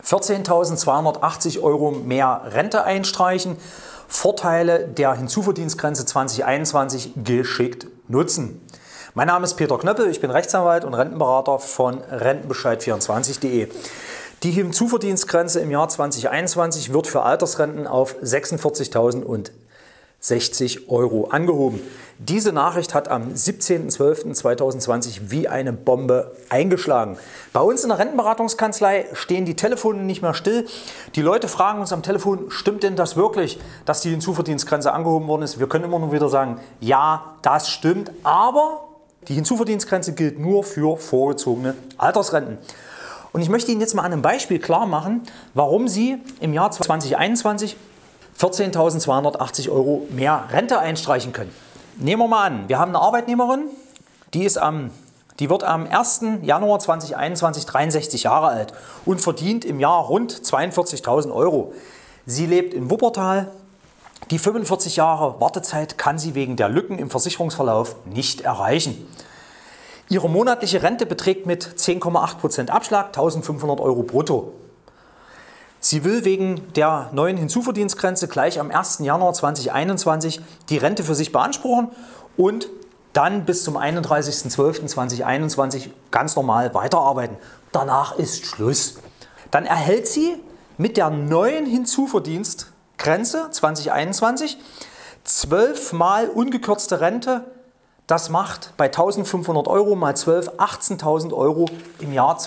14.280 € mehr Rente einstreichen, Vorteile der Hinzuverdienstgrenze 2021 geschickt nutzen. Mein Name ist Peter Knöppel, ich bin Rechtsanwalt und Rentenberater von Rentenbescheid24.de. Die Hinzuverdienstgrenze im Jahr 2021 wird für Altersrenten auf 46.060 € angehoben. Diese Nachricht hat am 17.12.2020 wie eine Bombe eingeschlagen. Bei uns in der Rentenberatungskanzlei stehen die Telefone nicht mehr still. Die Leute fragen uns am Telefon, stimmt denn das wirklich, dass die Hinzuverdienstgrenze angehoben worden ist? Wir können immer nur wieder sagen, ja, das stimmt, aber die Hinzuverdienstgrenze gilt nur für vorgezogene Altersrenten. Und ich möchte Ihnen jetzt mal an einem Beispiel klar machen, warum Sie im Jahr 2021 14.280 € mehr Rente einstreichen können. Nehmen wir mal an, wir haben eine Arbeitnehmerin, die wird am 1. Januar 2021 63 Jahre alt und verdient im Jahr rund 42.000 €. Sie lebt in Wuppertal. Die 45 Jahre Wartezeit kann sie wegen der Lücken im Versicherungsverlauf nicht erreichen. Ihre monatliche Rente beträgt mit 10,8% Abschlag 1.500 € brutto. Sie will wegen der neuen Hinzuverdienstgrenze gleich am 1. Januar 2021 die Rente für sich beanspruchen und dann bis zum 31.12.2021 ganz normal weiterarbeiten. Danach ist Schluss. Dann erhält sie mit der neuen Hinzuverdienstgrenze 2021 12 mal ungekürzte Rente. Das macht bei 1.500 € mal 12 18.000 € im Jahr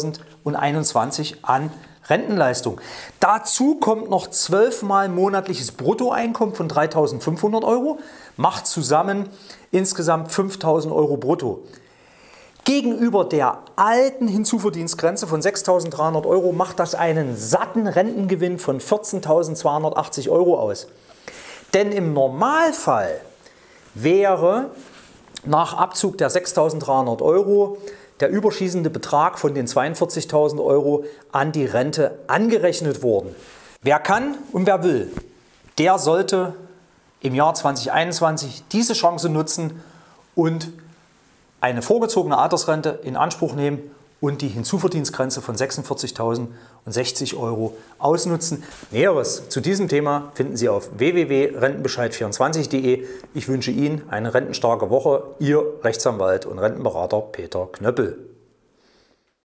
2021 an Rentenleistung. Dazu kommt noch 12 mal monatliches Bruttoeinkommen von 3.500 €, macht zusammen insgesamt 5.000 € brutto. Gegenüber der alten Hinzuverdienstgrenze von 6.300 € macht das einen satten Rentengewinn von 14.280 € aus. Denn im Normalfall wäre nach Abzug der 6.300 € der überschießende Betrag von den 42.000 € an die Rente angerechnet worden. Wer kann und wer will, der sollte im Jahr 2021 diese Chance nutzen und eine vorgezogene Altersrente in Anspruch nehmen und die Hinzuverdienstgrenze von 46.060 € ausnutzen. Näheres zu diesem Thema finden Sie auf www.rentenbescheid24.de. Ich wünsche Ihnen eine rentenstarke Woche. Ihr Rechtsanwalt und Rentenberater Peter Knöppel.